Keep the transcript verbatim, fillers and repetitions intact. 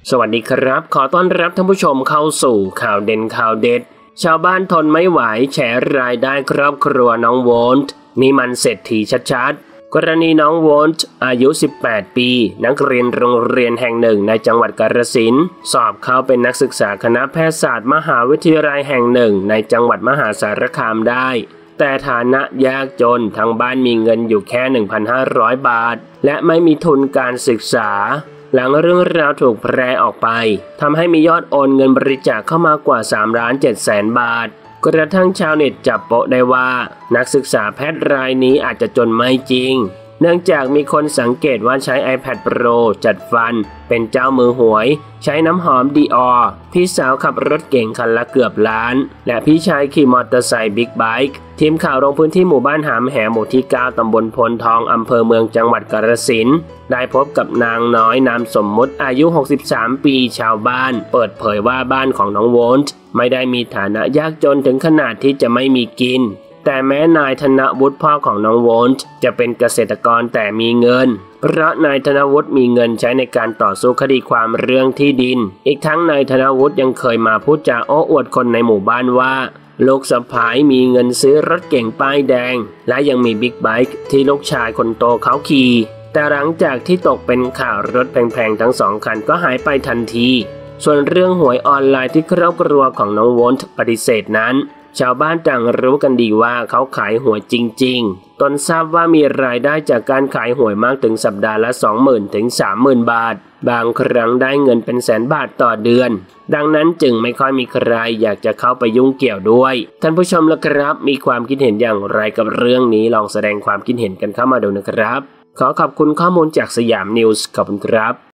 สวัสดีครับขอต้อนรับท่านผู้ชมเข้าสู่ข่าวเด่นข่าวเด็ดชาวบ้านทนไม่ไหวแฉรายได้ครอบครัวน้องโวลต์นี่มันเศรษฐีชัดๆกรณีน้องโวลต์อายุสิบแปดปีนักเรียนโรงเรียนแห่งหนึ่งในจังหวัดกาฬสินธุ์สอบเข้าเป็นนักศึกษาคณะแพทยศาสตร์มหาวิทยาลัยแห่งหนึ่งในจังหวัดมหาสารคามได้แต่ฐานะยากจนทางบ้านมีเงินอยู่แค่ หนึ่งพันห้าร้อย บาทและไม่มีทุนการศึกษาหลังเรื่องราวถูกแพร่ออกไปทำให้มียอดโอนเงินบริจาคเข้ามากว่า สามล้านเจ็ดแสน บาทกระทั่งชาวเน็ตจับโป๊ะได้ว่านักศึกษาแพทย์รายนี้อาจจะจนไม่จริงเนื่องจากมีคนสังเกตว่าใช้ iPad Pro จัดฟันเป็นเจ้ามือหวยใช้น้ำหอม Dior พี่สาวขับรถเก๋งคันละเกือบล้านและพี่ชายขี่มอเตอร์ไซค์บิ๊กไบค์ทีมข่าวลงพื้นที่หมู่บ้านหามแหหมู่ที่เก้าตำบลพลทองอำเภอเมืองจังหวัดกาฬสินธุ์ได้พบกับนางน้อยนามสมมุติอายุหกสิบสามปีชาวบ้านเปิดเผยว่าบ้านของน้องโวลต์ไม่ได้มีฐานะยากจนถึงขนาดที่จะไม่มีกินแต่แม้นายธนวุฒิพ่อของน้องโวลต์จะเป็นเกษตรกรแต่มีเงินเพราะนายธนวุฒิมีเงินใช้ในการต่อสู้คดีความเรื่องที่ดินอีกทั้งนายธนวุฒิยังเคยมาพูดจาโอ้อวดคนในหมู่บ้านว่าลูกสะใภ้มีเงินซื้อรถเก๋งป้ายแดงและยังมีบิ๊กไบค์ที่ลูกชายคนโตเขาขี่แต่หลังจากที่ตกเป็นข่าวรถแพงๆทั้งสองคันก็หายไปทันทีส่วนเรื่องหวยออนไลน์ที่ครอบครัวของน้องโวลต์ปฏิเสธนั้นชาวบ้านต่างรู้กันดีว่าเขาขายหวยจริงๆตนทราบว่ามีรายได้จากการขายหวยมากถึงสัปดาห์ละ สองหมื่น ถึง สามหมื่น บาทบางครั้งได้เงินเป็นแสนบาทต่อเดือนดังนั้นจึงไม่ค่อยมีใครอยากจะเข้าไปยุ่งเกี่ยวด้วยท่านผู้ชมล่ะครับมีความคิดเห็นอย่างไรกับเรื่องนี้ลองแสดงความคิดเห็นกันเข้ามาดูนะครับขอขอบคุณข้อมูลจากสยามนิวส์ขอบคุณครับ